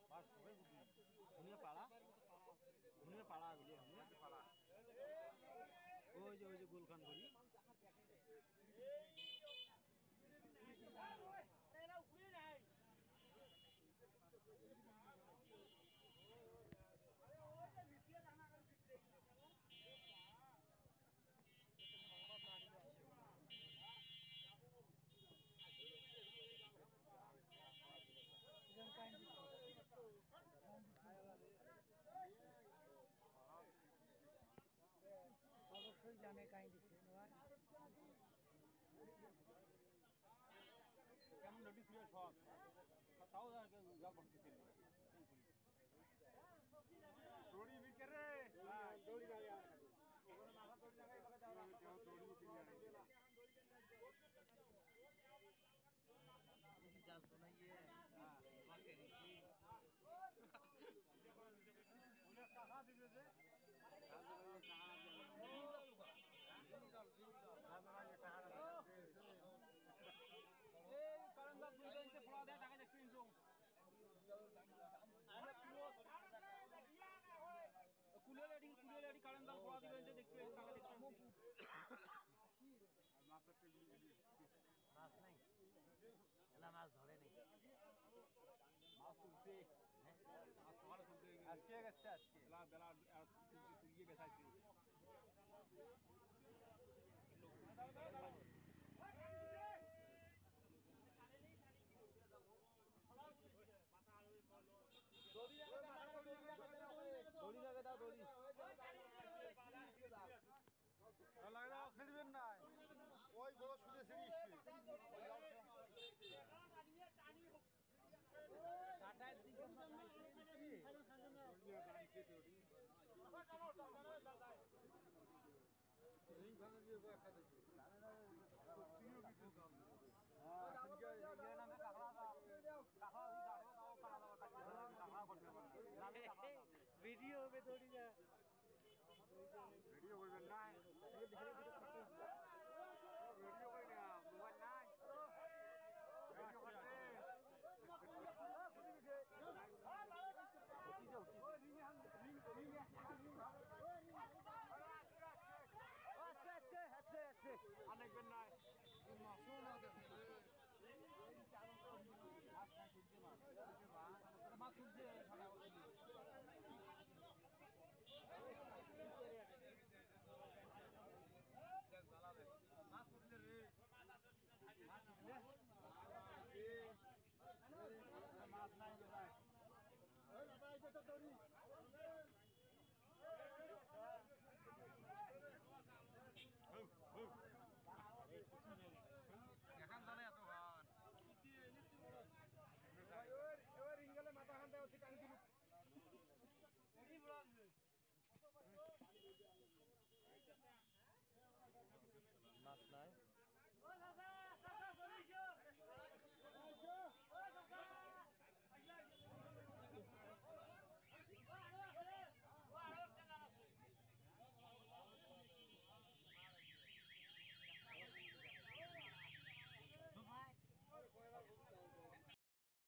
মাছ হবে ধুনিয়া পাড়া গুলি পাড়া ওই যে গোলখান করি অবশ্যই জানে কাহিনী দিচ্ছে কেমন লটি ছিল সব তাও জল পড়তেছিল দড়ি বিকেরে দড়ি লাগে ওখানে মাথা দড়ি লাগাই বাগে দাও দড়ি কিনে দেখি জাল বানাইয়ে মাকে দিছি ওটা টাকা দিবে যে এই কারণটা দুই দিনতে ফলা দেয় টাকা দেখতে ইনজো কুলে রেডি কারণ দাল ফলা দিবেন যে দেখতে টাকা দেখতে মাছ নাই এলা মাছ ধরে নেই মাছ তুলতে মাছ সকালে তুলতে আজকে গেছে আজকে বেলা তুলিয়ে বেসাইছে দড়ি লাগে দাও দড়ি লাগে দাও খেলবেন না ওই বড় শুনে ছিড়ি কাটার দিকে ভিডিও হবে দৌড়ি যা ভিডিও করবেন না ভিডিও করি না মোবাইল নাই ভিডিও করতে অনেকবেন নাই মাছও না মাছ তুলছে মাছ তুলছে রে মাছ নাই এখন জানে এত ভান রিঙ্গলে মাথা খান দেয় টানি দিল মাছ নাই